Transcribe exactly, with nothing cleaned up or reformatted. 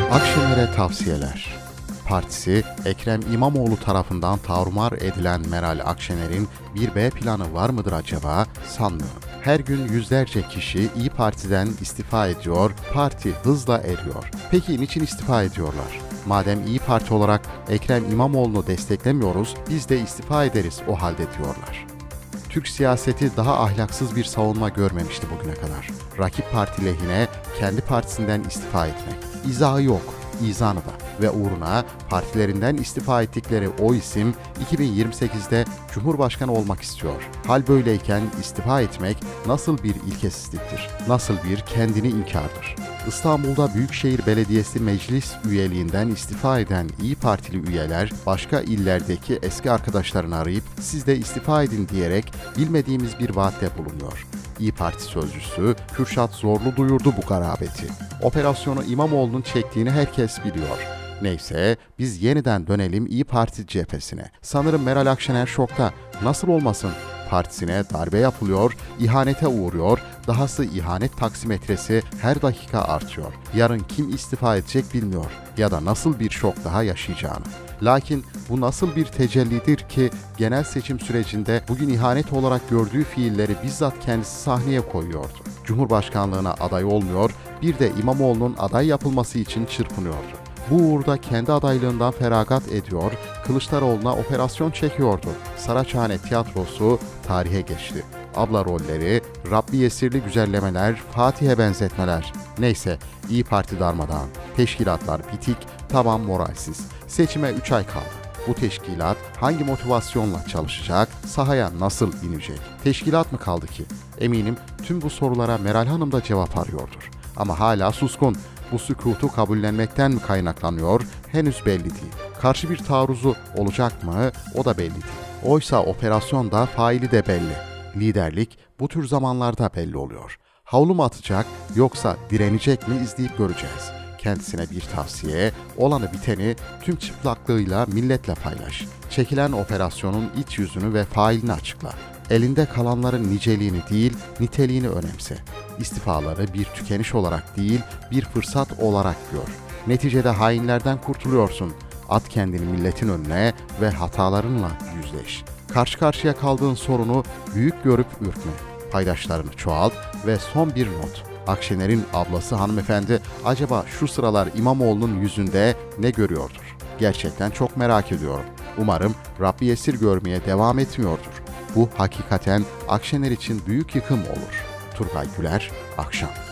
Akşener'e tavsiyeler. Partisi, Ekrem İmamoğlu tarafından tarumar edilen Meral Akşener'in bir B planı var mıdır acaba? Sanmıyorum. Her gün yüzlerce kişi İYİ Parti'den istifa ediyor, parti hızla eriyor. Peki niçin istifa ediyorlar? Madem İYİ Parti olarak Ekrem İmamoğlu'nu desteklemiyoruz, biz de istifa ederiz o halde diyorlar. Türk siyaseti daha ahlaksız bir savunma görmemişti bugüne kadar. Rakip parti lehine kendi partisinden istifa etmek. İzahı yok, izanı da ve uğruna partilerinden istifa ettikleri o isim iki bin yirmi sekizde Cumhurbaşkanı olmak istiyor. Hal böyleyken istifa etmek nasıl bir ilkesizliktir, nasıl bir kendini inkardır. İstanbul'da Büyükşehir Belediyesi meclis üyeliğinden istifa eden İYİ Partili üyeler başka illerdeki eski arkadaşlarını arayıp siz de istifa edin diyerek bilmediğimiz bir vaatte bulunuyor. İYİ Parti sözcüsü Kürşat Zorlu duyurdu bu garabeti. Operasyonu İmamoğlu'nun çektiğini herkes biliyor. Neyse biz yeniden dönelim İYİ Parti cephesine. Sanırım Meral Akşener şokta. Nasıl olmasın? Partisine darbe yapılıyor, ihanete uğruyor, dahası ihanet taksimetresi her dakika artıyor. Yarın kim istifa edecek bilmiyor ya da nasıl bir şok daha yaşayacağını. Lakin bu nasıl bir tecellidir ki genel seçim sürecinde bugün ihanet olarak gördüğü fiilleri bizzat kendisi sahneye koyuyordu. Cumhurbaşkanlığına aday olmuyor, bir de İmamoğlu'nun aday yapılması için çırpınıyordu. Bu uğurda kendi adaylığından feragat ediyor, Kılıçdaroğlu'na operasyon çekiyordu. Saraçhane tiyatrosu tarihe geçti. Abla rolleri, Rabbi Yesirli güzellemeler, Fatih'e benzetmeler. Neyse, İYİ Parti darmadağın, teşkilatlar bitik, taban moralsiz. Seçime üç ay kaldı. Bu teşkilat hangi motivasyonla çalışacak, sahaya nasıl inecek? Teşkilat mı kaldı ki? Eminim tüm bu sorulara Meral Hanım da cevap arıyordur. Ama hala suskun. Bu sükutu kabullenmekten mi kaynaklanıyor? Henüz belli değil. Karşı bir taarruzu olacak mı? O da belli değil. Oysa operasyon da faili de belli. Liderlik bu tür zamanlarda belli oluyor. Havlu mu atacak yoksa direnecek mi izleyip göreceğiz. Kendisine bir tavsiye, olanı biteni tüm çıplaklığıyla milletle paylaş. Çekilen operasyonun iç yüzünü ve failini açıkla. Elinde kalanların niceliğini değil, niteliğini önemse. İstifaları bir tükeniş olarak değil, bir fırsat olarak gör. Neticede hainlerden kurtuluyorsun. At kendini milletin önüne ve hatalarınla yüzleş. Karşı karşıya kaldığın sorunu büyük görüp ürkme. Paydaşlarını çoğalt ve son bir not. Akşener'in ablası hanımefendi acaba şu sıralar İmamoğlu'nun yüzünde ne görüyordur? Gerçekten çok merak ediyorum. Umarım Rabbi esir görmeye devam etmiyordur. Bu hakikaten Akşener için büyük yıkım olur. Turgay Güler, Akşam.